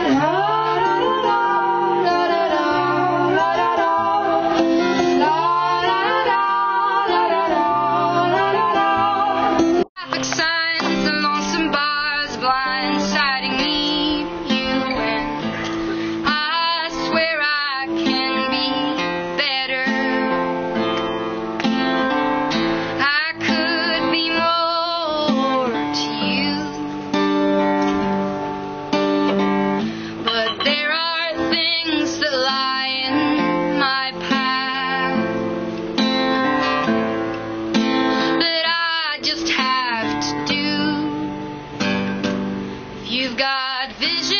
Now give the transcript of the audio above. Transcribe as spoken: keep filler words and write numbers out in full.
Traffic signs and lonesome bars blindsiding me, you and I swear I can be better. I could be more to you, but there are things that lie in my path that I just have to do. If you've got vision